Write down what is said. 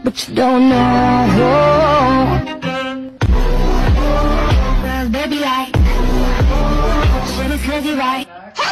but you don't know. Well, baby, I should have told you right.